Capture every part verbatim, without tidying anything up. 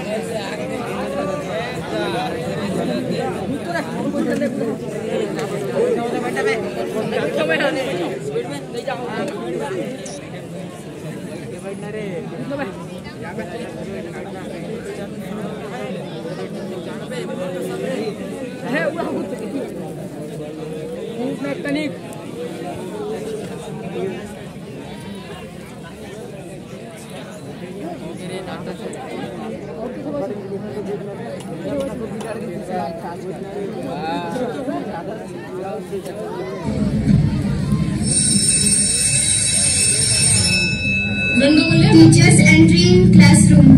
Teachers entering classroom.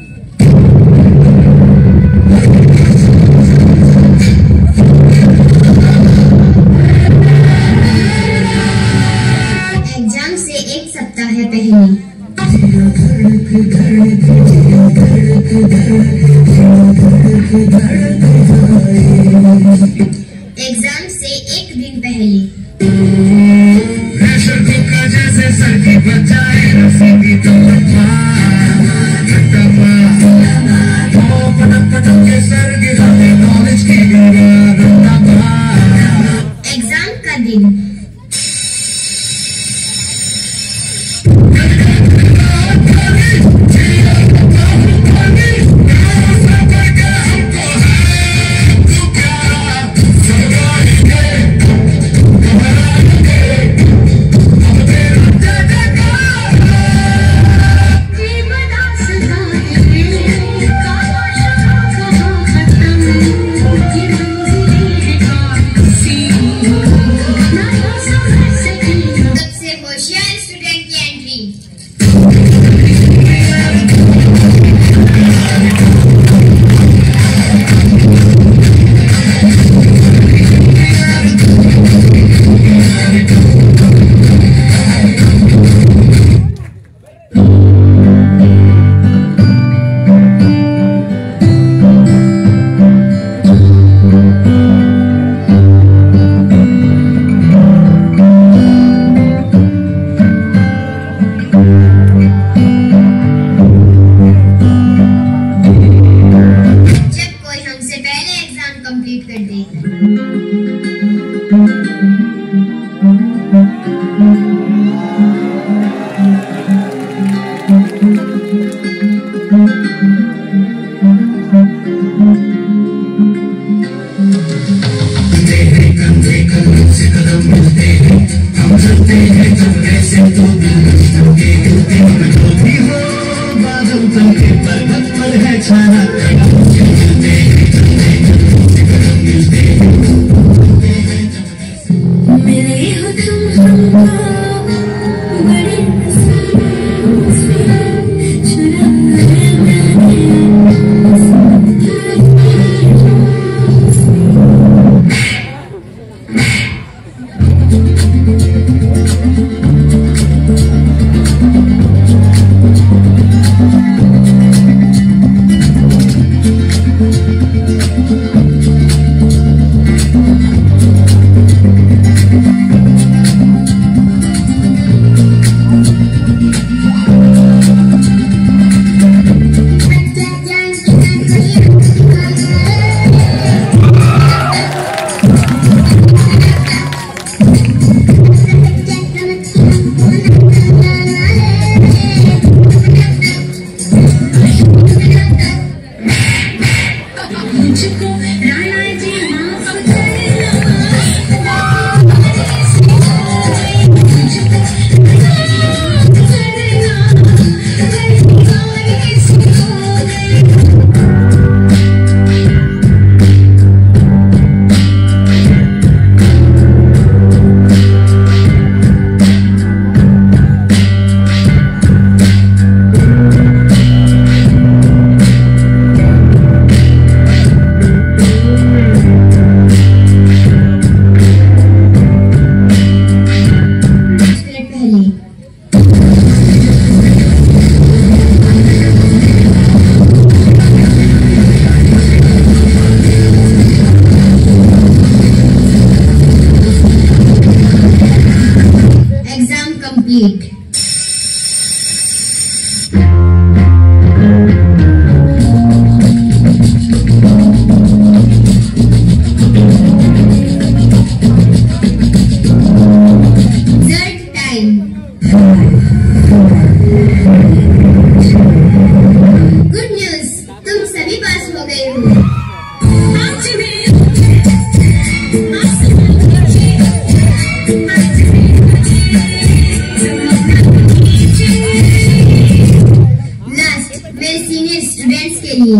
Exam से एक सप्ताह पहले एग्जाम से एक दिन पहले जैसे सर्दी बचाए रसीदी तो पटक के सर गिराते कॉलेज की एग्जाम का दिन के लिए।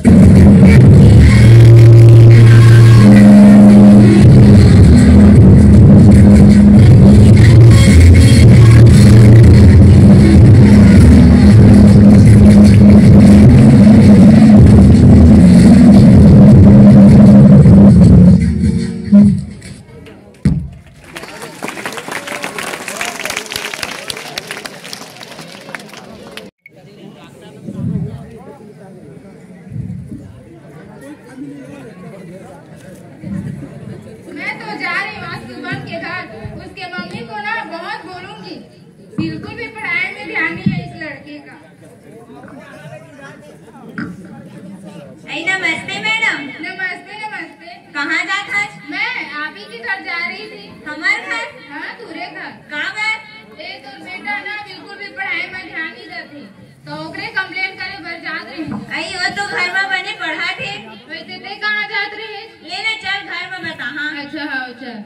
नमस्ते मैडम। नमस्ते नमस्ते। कहाँ जात हस? मैं आप ही के घर जा रही थी। हमार घर? हाँ तुरे घर। कहाँ बात? ए तो बेटा ना बिल्कुल भी पढ़ाई में ध्यान नहीं देती, तो ओकरे कंप्लेंट करे बर जात रही। आई वो तो घर में बने पढ़ा थे। वैसे ते कहाँ जात रही? लेना चल घर में बता। हाँ अच्छा हाँ चल।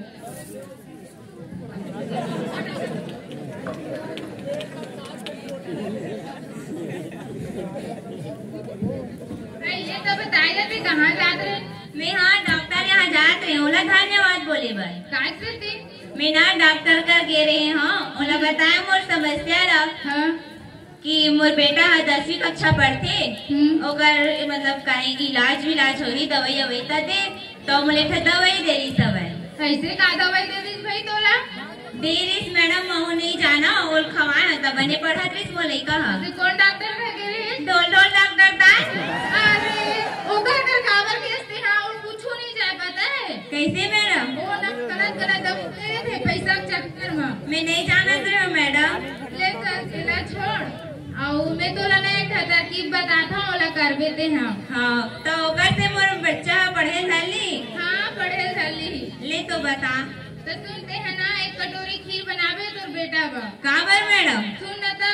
ये तो बताइए भी कहाँ जात रहे? मैं हाँ डॉक्टर यहाँ जात रहे। ओला धन्यवाद बोले बर। काय से थी? मैं ना डॉक्टर कर गे रहे हाँ। ओला बताया मोर समस्या ला हाँ कि मोर बेटा हाँ दसवीं कक्षा पढ़ते, ओकर मतलब कहीं की इलाज विलाज हो रही, दवाई अवई तो दे, तो मुझे दवाई दे रही सब है। ऐसे का दवाई दे रही भाई तोला? दे रही मैडम महू नहीं जाना और खवाए तब बने पढ़ा रही बोले कहा। कौन डॉक्टर में गे रही? डोल डोल डॉक्टर था। अरे ओकर कर काबर केस थे हाँ और कुछ नहीं जाए पता है? कैसे मैडम? वो ना करत करत दब ले थे पैसा के चक्कर में। मैं नहीं जानत रही हूँ मैडम। ले चल केला छोड़। और मैं तोला नहीं था तरकीब बताता हूँ ओला कर बेते हैं। हाँ तो ओकर से मोर बच्चा पढ़े धली। हाँ पढ़े धली। ले तो बता। तो सुनते हैं ना एक कटोरी खीर बनावे तो बेटा बा। काबर मैडम? सुन ना था।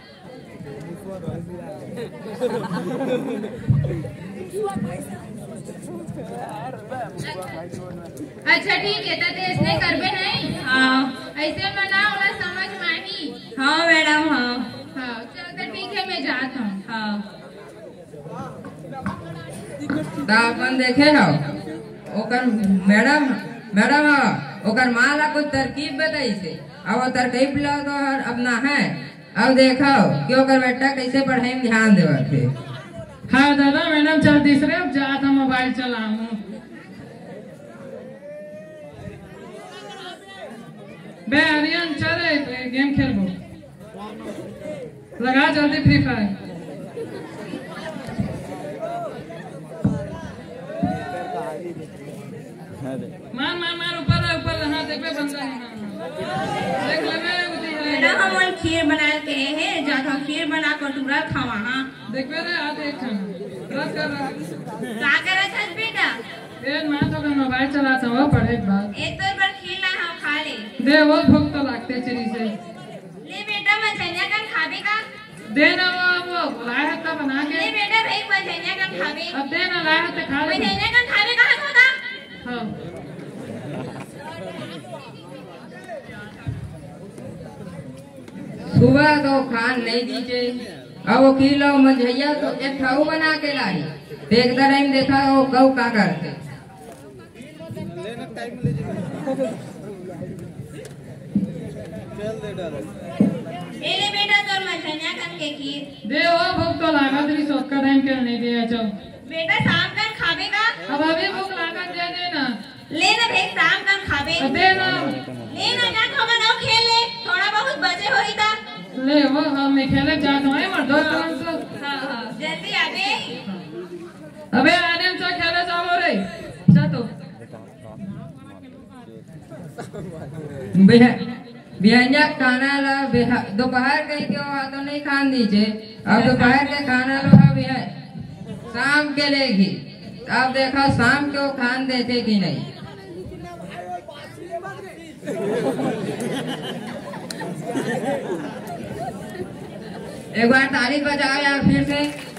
अच्छा ठीक है तो इसने करबे नहीं। हाँ ऐसे मनाओ ना समझ मानी। हाँ मैडम हाँ हाँ चल तो ठीक है मैं जाता हूँ। हाँ अपन देखे हो ओकर मैडम मैडम हाँ ओकर माँ ला कुछ तरकीब बताई से। अब वो तरकीब ला तो अपना है। अब देखो कि ओकर बेटा कैसे पढ़ाई में ध्यान देवा थे। हाँ दादा मैडम चल तीसरे अब जाता मोबाइल चलाऊं। बे आर्यन चल गेम खेलबो। लगा जल्दी फ्री फायर। मार मार मार ऊपर ऊपर हाँ देखबे बंदा है। देख लेबे उदी है। मैडम हम खीर बना के है जाता खीर बना कर टुकड़ा खावा। हाँ देखबे रे आ देख खाना रस कर रहा। क्या करत हस बेटा? ए मैं तो मोबाइल चलाता हूँ पढ़े के बाद। एक तो बार खीर ला हम खा ले। दे वो भूख तो लगते चली से। ले बेटा मछलियाँ का खावे का? दे ना वो वो लाया है तब बना के। ले बेटा भाई मछलियाँ का खावे। अब दे ना लाया है तो खा ले। मछलियाँ का खावे कहाँ होता? हाँ सुबह तो खान नहीं दीजिए। अब वो किलो मझैया तो एक ठाऊ बना के लाई। देखता रही देखा वो गौ का करते। ले बेटा तो मछलियाँ का के खीर। दे वो भूख तो लागत रही सोच का टाइम क्यों नहीं दिया चल। बेटा शाम का खावे का? अब अभी भूख लागत दे देना। ले ना भाई शाम का खावे। दे ना ले ना जा तो बनाओ खेल ले थोड़ा बहुत बचे हो ही था। ले वो हम मैं खेले जाता हूँ मर दो आराम से। हाँ हाँ जल्दी आवे। अबे आने से खेले जाओ रे जा तो। बिहंजा खाना ला दोपहर के क्यों तो नहीं खान दीजिए। अब दोपहर के खाना लो अब है शाम के लेगी। अब देखो शाम को खान देते कि नहीं। एक बार तारीफ बजाओ यार फिर से।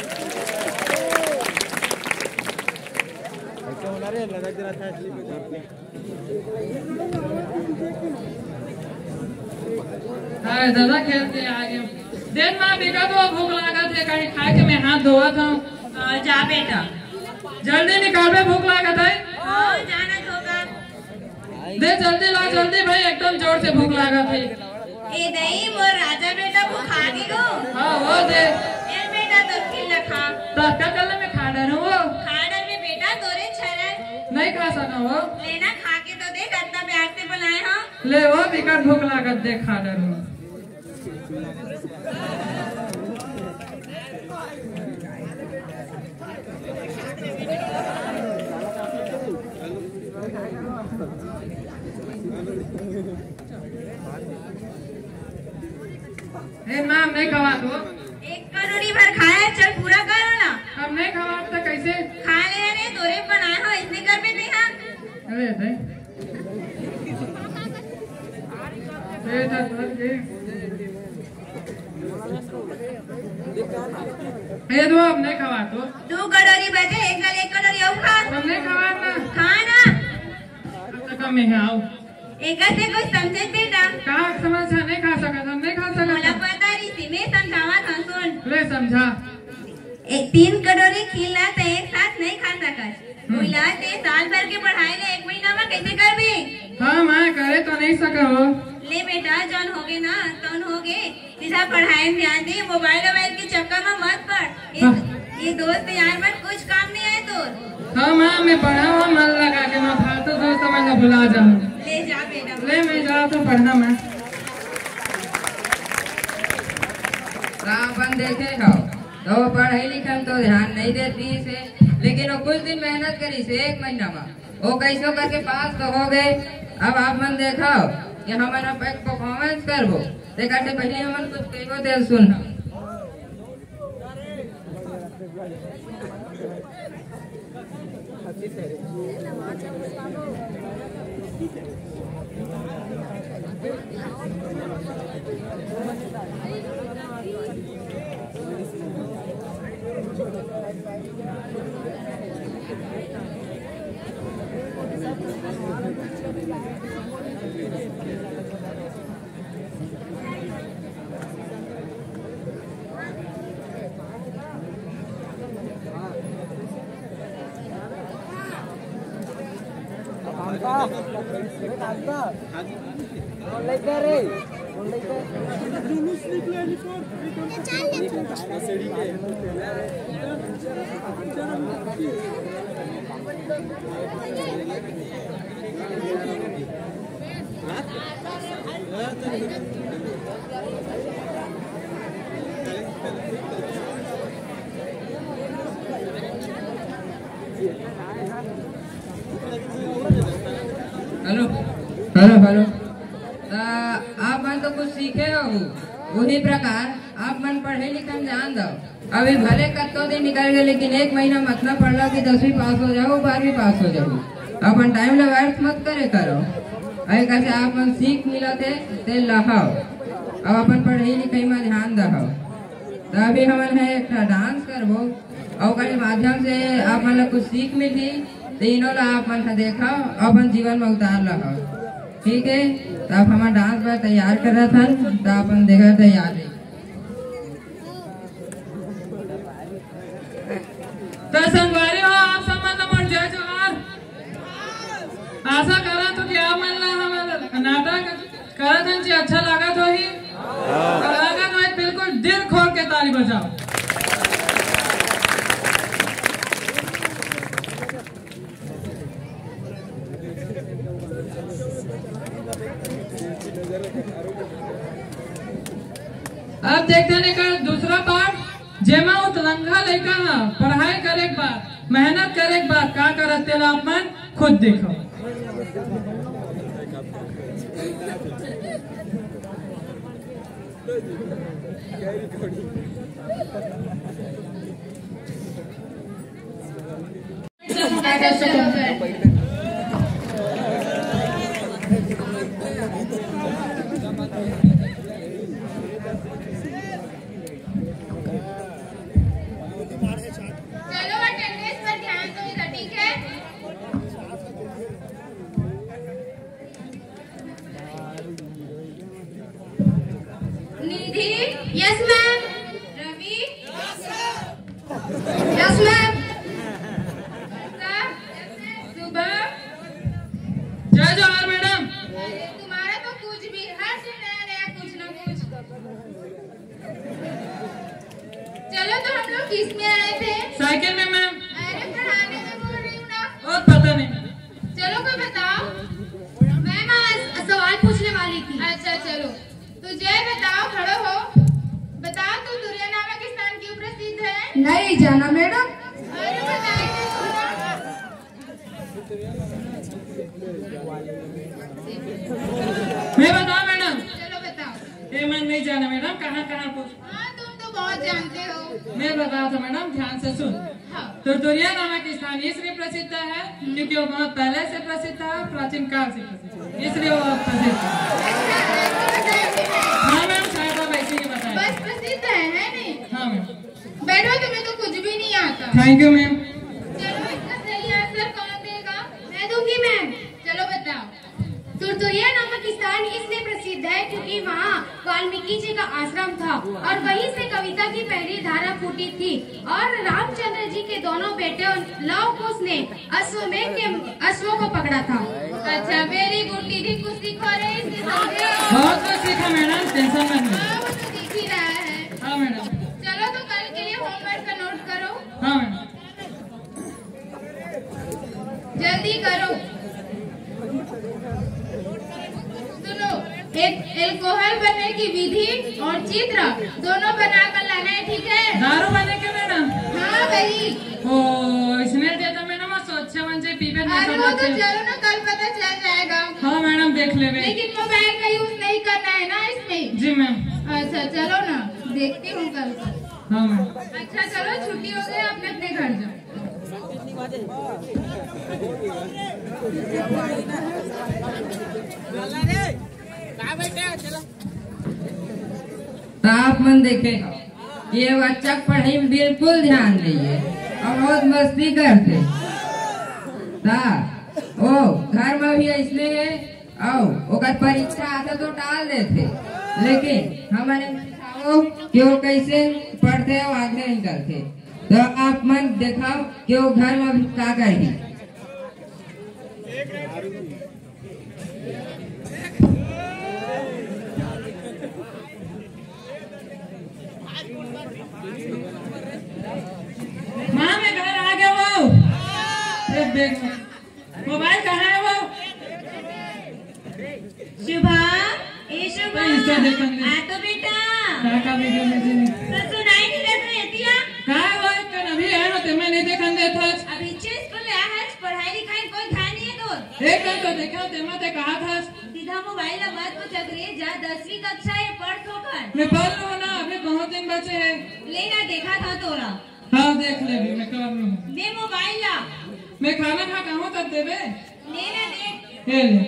हाँ दादा खेल के आ गए। दिन माँ बिका तो भूख लगा थे कहीं खाए के मैं हाथ धोआ था। हाँ जा बेटा। जल्दी निकाल बे, भूख लागत है। हाँ जाना होगा। दे जल्दी ला, जल्दी भाई, एकदम जोर से भूख लागत है। ए नहीं मोर राजा बेटा वो खा गिरो। हाँ वो दे। ए बेटा तो खिल खा। तो क्या कर ले, मैं खा डरू वो। खा डर में बेटा तोरे छरन। नहीं खा सका वो। लेना खा के तो देख कितना प्यार से बुलाए हाँ। ले वो बिकट भूख लागत, देख खा डरू। ए मैम नहीं खवा तो। एक कटोरी भर खाया, चल पूरा करो ना। अब नहीं खवा तो कैसे खा ले रे, तोरे बनाए हो इसने कर में नहीं हाँ। अरे दे बेटा धर के ए दो, अब नहीं खवा तो। दो कटोरी बचे, एक गल एक कटोरी और खा। अब नहीं खवा ना, खा ना। अब तक मैं आओ। एक से कुछ समझे बेटा। कहा समझ नहीं खा सका, हम नहीं खा मला सका। पता रीति में समझावा था सुन। ले समझा। एक तीन कटोरी खिला तो एक साथ नहीं खा सकत। बोला ते साल भर के पढ़ाई ले एक महीना में कैसे कर भी? हाँ मैं करे तो नहीं सका हो। ले बेटा जौन होगे ना तौन होगे, सीधा पढ़ाई में ध्यान दे, मोबाइल मोबाइल के चक्कर में मत पड़। ये, ये दोस्त यार मत कुछ काम नहीं आए तो। हाँ माँ मैं पढ़ा हुआ मन लगा के, मैं फालतू दोस्त मैं न भुला जाऊँ। ले जा बेटा। ले मैं जा तो पढ़ना मैं। अपन देखे हो तो वो पढ़ाई लिखन तो ध्यान नहीं देती से, लेकिन वो कुछ दिन मेहनत करी से एक महीना में वो कैसो करके पास तो हो गए। अब आप मन देखा कि हमारा परफॉर्मेंस करबो, देखा से पहले हमन कुछ कहो दे सुन। हेलो हेलो हेलो आप मन तो कुछ सीखे हो, वही प्रकार आप मन पढ़े लिखे ध्यान दो। अभी भले कत्तो दिन निकल गए, लेकिन एक महीना मत ना पढ़ लो कि दसवीं पास हो जाओ, बारहवीं पास हो जाओ। अपन टाइम ले व्यर्थ मत करे करो। अरे कैसे आप मन सीख मिला थे ते लहाओ, अब अपन पढ़ाई लिखाई में ध्यान दो। तो अभी हमन है एक डांस करबो और के माध्यम से आप मन कुछ सीख मिली, तीनों ला आप मन देखा अपन जीवन में उतार लो। ठीक है, तो आप हमारा डांस बार तैयार कर रहा था, तो अपन देखा तैयार है। तो संगवारी हो आप सब मतलब मन जय जोहार। आशा करा तो कि आप मन ला हम नाटक करत हन जी अच्छा लगा तो ही लगा तो बिल्कुल दिल खोल के ताली बजाओ। अब देखते हैं दूसरा पार्ट, जेमा उतलंघा लेकर पढ़ाई करे के बाद मेहनत करे के बाद का करते आप मन खुद देखो। चलो अटेंडेंस पर ध्यान दो इधर, ठीक है? Nidhi, yes ma'am. Ravi, yes ma'am. हम लोग किस में आए थे? साइकिल में मैम। अरे पढ़ाने में बोल रही हूँ ना। और पता नहीं। चलो कोई बताओ। मैम आज सवाल पूछने वाली थी। अच्छा चलो, तो जय बताओ, खड़ो हो। बताओ तो तुरिया नामक स्थान क्यों प्रसिद्ध है? नहीं जाना मैडम। अरे बताइए थोड़ा। मैं बताओ मैडम। चलो बताओ। ये मैं नहीं जाना मैडम, कहाँ कहाँ पूछ। हाँ तुम तो बहुत जानते हो। मैं बताया था मैडम, ध्यान से सुन। हाँ। तुरतुरिया नामक स्थान इसलिए प्रसिद्ध है क्योंकि वो बहुत पहले से प्रसिद्ध था, प्राचीन काल से प्रसिद्ध है, इसलिए वो बहुत प्रसिद्ध है। हाँ मैम, शायद आप ऐसे ही बताएं। बस प्रसिद्ध है, है नहीं? हाँ मैम। बैठो, तुम्हें तो कुछ भी नहीं आता। Thank you ma'am. चलो इसका सही आंसर कौन देगा? मैं दूंगी मैम। चलो बताओ। तुरतुरिया नामक स्थान इसलिए प्रसिद्ध है क्योंकि वहाँ वाल्मीकि जी का आश्रम था और वहीं से कविता की पहली धारा फूटी थी और रामचंद्र जी के दोनों बेटे लव कुश ने अश्वमेध के अश्वों को पकड़ा था। अच्छा वेरी गुड दीदी, कुछ सीखो रे इससे समझे। बहुत कुछ सीखा मैडम, टेंशन मत लो। हाँ वो तो दिख ही रहा है। हाँ मैडम। चलो तो कल के लिए होमवर्क का नोट करो, हाँ मैडम। जल्दी करो। सुनो, एक एल्कोहल बनने की विधि और चित्र दोनों बनाकर लाना है, ठीक है? दारू बने के मैडम? हाँ वही। ओ इसने देता मैडम, स्वच्छ मन से पीपे ना अरे वो तो चलो ना, कल पता चल जाएगा। हाँ मैडम, देख ले। लेकिन मोबाइल का यूज नहीं करना है ना इसमें। जी मैम। अच्छा चलो ना, देखती हूँ कल को। हाँ मैम। अच्छा चलो, छुट्टी हो गई, अपने अपने घर जाओ। तो आप मन देखे ये बच्चा पढ़ाई में बिल्कुल ध्यान दिए और बहुत मस्ती करते ता ओ घर में भी ऐसने है आओ ओकर परीक्षा आता तो टाल देते, लेकिन हमारे बताओ कि वो कैसे पढ़ते और आगे निकलते। तो आप मन दिखाओ कि वो घर में भी क्या करेगी। माँ मैं घर आ गया। वो एक बैग में मोबाइल कहाँ है? वो शुभा, ए शुभा, पैसा दे कंदे। आ तो बेटा। कहाँ का वीडियो में जी तो सुनाई नहीं देता एतिया? कहाँ वो एक कन अभी है ना, ते मैं नहीं देखन देता। अभी चीज को ले है, पढ़ाई लिखाई कोई ध्यान नहीं है तो। एक कन तो देखा ते मैं ते कहा था सीधा मोबाइल मत को चक्रे जा, दसवीं कक्षा है, पढ़ तो कर। मैं पढ़ लूँ ना, अभी बहुत दिन बचे हैं। लेना देखा था तोरा। हाँ देख ले भी, मैं कर लूँ। दे मोबाइल ला। मैं खाना खा कहूँ तब देवे। लेना दे। ये ले।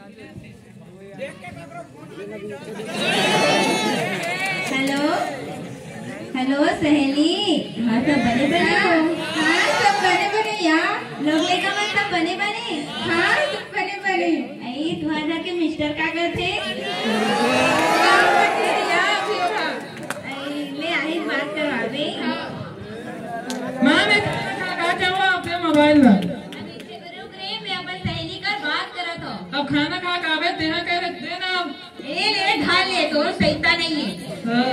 हेलो हेलो सहेली। हाँ सब बने बने हो? हाँ सब बने बने यार। लोग लेकर मत सब बने बने। हाँ सब बने बने। आई तुम्हारे जाके मिस्टर क्या करते? काम करते हैं यार अभी वहाँ। आई ले आई बात करवावे। माँ मैं खाना खा खा के वो अपने मोबाइल में। अभी से रुक रे, मैं अपन सहेली कर बात करत हो। अब खाना खा के आवे तेरा कह रहे देना अब। ए ले ढाल ले, तो सहीता नहीं है। हाँ।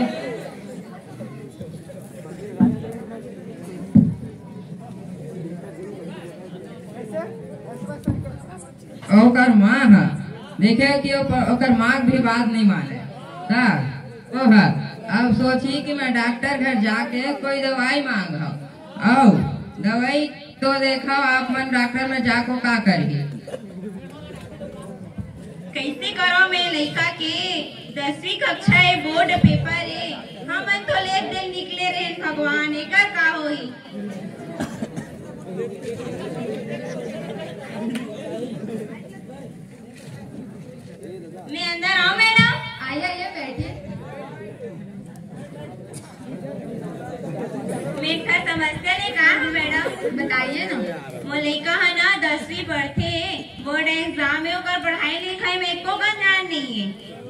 ओकर माँ है देखे कि ओकर माँ भी बात नहीं माने ता ओ है। अब सोची कि मैं डॉक्टर घर जाके कोई दवाई मांग आओ दवाई तो देखो आप मन डॉक्टर में जाको का करी। कैसे करो मैं लड़का के दसवीं कक्षा है, बोर्ड पेपर है, हम तो लेट दिन निकले रहे भगवान, एकर का होई। मैं अंदर आऊं मैडम? आइए आइए बैठिए। मेरा समस्या ने कहा है मैडम, बताइए ना। वो लड़का है ना दसवीं पढ़ते, बोर्ड एग्जाम में ओकर पढ़ाई लिखाई में एको का ध्यान नहीं है।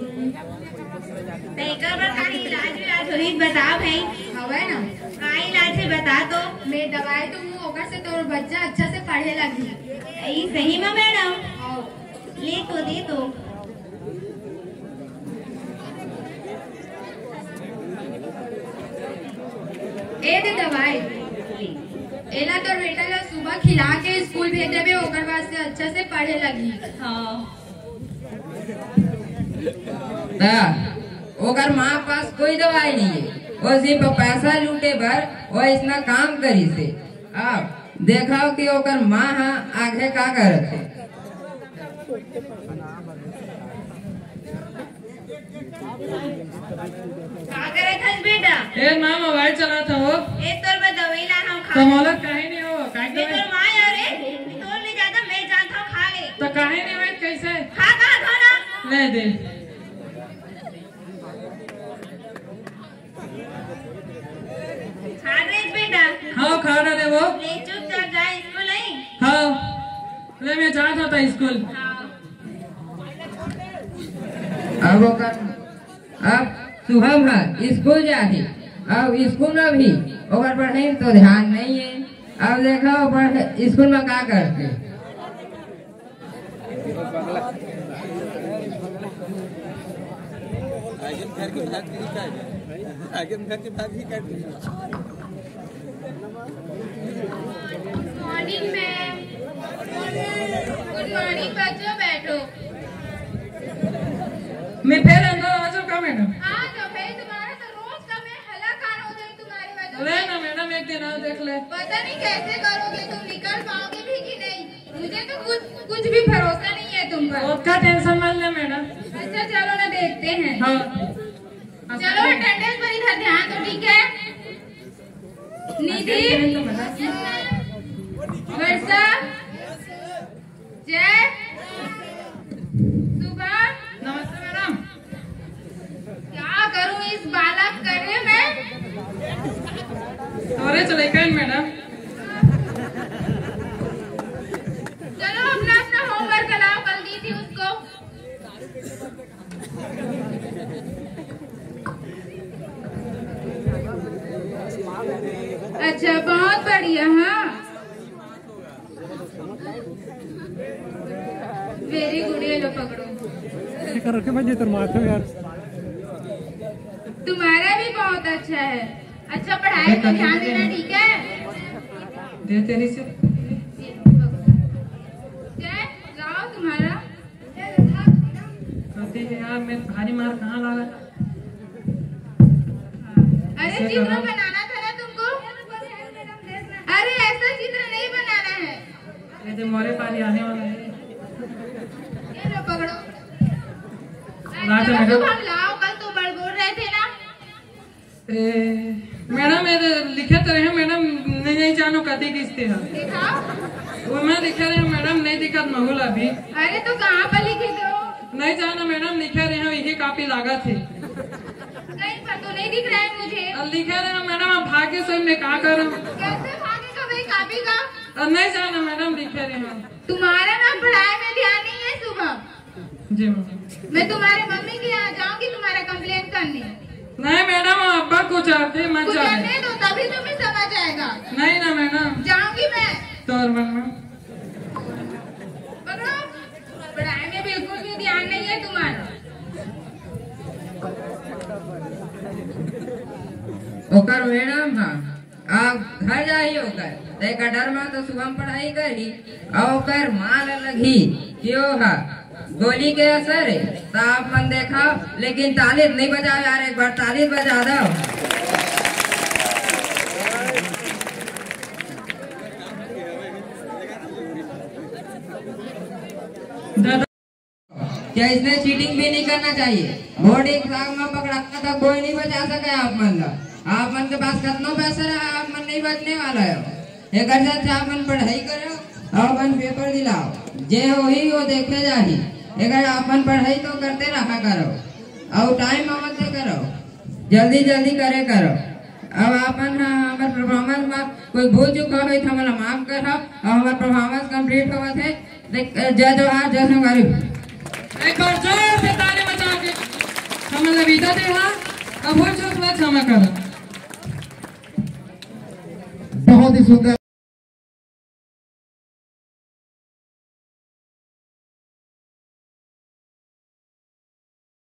तो एकर पर का इलाज इलाज होई बता भाई। हवे ना, का इलाज है बता तो। मैं दवाई दूंगी ओकर से तो बच्चा अच्छा से पढ़े लगी। ई सही में मैडम? ले तो दे तो। ए दे दवाई एला तो बेटा ला सुबह खिला के स्कूल भेज देबे ओकर बाद से अच्छा से पढ़े लगी। हाँ ता ओकर माँ पास कोई दवाई नहीं है, वो सिर्फ पैसा लूटे भर वो इतना काम करी से। अब देखाओ कि ओकर माँ हाँ आगे का करत है। का करत हस बेटा? ए माँ मोबाइल चलाता हो ए तोर में दवाई ला हम खा तो मोला काहे नहीं हो काहे ले तोर माँ यार रे तोर ले ज्यादा मैं जानता हूँ खा ले तो काहे नहीं हो कैसे खा खा खा ना ले दे खा रे बेटा। हाँ खा रहे वो ले चुपचाप जा स्कूल नहीं। हाँ ले मैं जाता था स्कूल। हाँ अब ओकर अब सुबह में स्कूल जाती, अब स्कूल में भी ओकर पढ़ने में तो ध्यान नहीं है। अब देखो पढ़ स्कूल में क्या करते। Morning ma'am. गुड मॉर्निंग बच्चों, बैठो। मैं फिर अंदर आ जाऊँ का मैडम? हाँ तो भाई तुम्हारा तो रोज का मैं हला कान हो जाए तुम्हारी वजह ले से। ना मैडम एक दिन आओ देख ले। पता नहीं कैसे करोगे तुम, निकल पाओगे भी कि नहीं। मुझे तो कुछ कुछ भी भरोसा नहीं है तुम पर। उसका टेंशन मत ले मैडम। अच्छा चलो ना देखते हैं। हाँ चलो अटेंडेंस पर इधर ध्यान दो, ठीक है। निधि, वर्षा, जय, सुबह। नमस्ते मैडम। क्या करूं इस बालक करे मैं? अरे चले गए मैडम। चलो अपना अपना होमवर्क लाओ, कल दी थी उसको। अच्छा बहुत बढ़िया। हाँ वेरी गुड, ये लो पकड़ो। तुम्हारा भी बहुत अच्छा है। अच्छा पढ़ाई को ध्यान देना, ठीक है। दे तेरी से जय लाओ तुम्हारा। कहती है यार मैं भारी मार कहाँ लगा। अरे चित्र बनाना था ना तुमको। अरे ऐसा चित्र नहीं बनाना है। ये जो मोरे पानी आने वाला है। ये लो पकड़ो। लाओ तो चलो मैडम। तुम हम लाओ, कल तो बड़ बोल रहे थे ना। ए, मैडम ये लिखे तो रहे मैडम नहीं नहीं जानो कति किस्ते है दिखाओ। वो मैं लिखे रहे मैडम नहीं दिक्कत महूल अभी। अरे तो कहाँ पर लिखे थे वो? नहीं जाना मैडम लिखे रहे हैं यही काफी लागत है। कहीं पर तो नहीं दिख रहा है मुझे। अब लिखे रहे हैं मैडम अब भाग्य से मैं क्या करूँ। कैसे भागेगा भाई कापी का? अब नहीं जाना मैडम लिखे रहे हैं। तुम्हारा ना पढ़ाई में ध्यान नहीं है। सुबह जी मैडम। मैं तुम्हारे मम्मी के यहाँ जाऊंगी तुम्हारा कंप्लेंट करने। नहीं मैडम अब्बा को चाहते मत कुछ जाने। करने दो तभी तुम्हें समझ आएगा। नहीं ना मैडम जाऊंगी मैं। तो मैडम पकड़ो। पढ़ाई में बिल्कुल भी ध्यान नहीं है तुम्हारा। ओकर मैडम हाँ आप घर जाही होकर तेका डर में तो सुबह में पढ़ाई करी और ओकर माल लगी क्यों है गोली के असर है तो आप मन देखा, लेकिन तालीस नहीं बजाओ यार, एक बार तालीस बजा दो। क्या इसमें चीटिंग भी नहीं करना चाहिए। बोर्ड एग्जाम में पकड़ा तो कोई नहीं बचा सके आप मन ला। आप मन के पास कितना पैसा रहा आप मन नहीं बचने वाला है। एक अच्छा आप मन पढ़ाई करो और अपन पेपर दिलाओ, जे हो ही वो देखे जाही। अगर अपन पढ़ाई तो करते रहा करो और टाइम मत से करो, जल्दी जल्दी करे करो। अब अपन हमारे परफॉर्मेंस में कोई भूल चुका हो तो हमारा माफ करो और हमारा परफॉर्मेंस कंप्लीट हुआ थे। जय जवाहर जय संघारी। एक बार जोर से ताली बजा के हमें लविदा दे। हाँ अब भूल चूक मत क्षमा करो। बहुत ही सुंदर।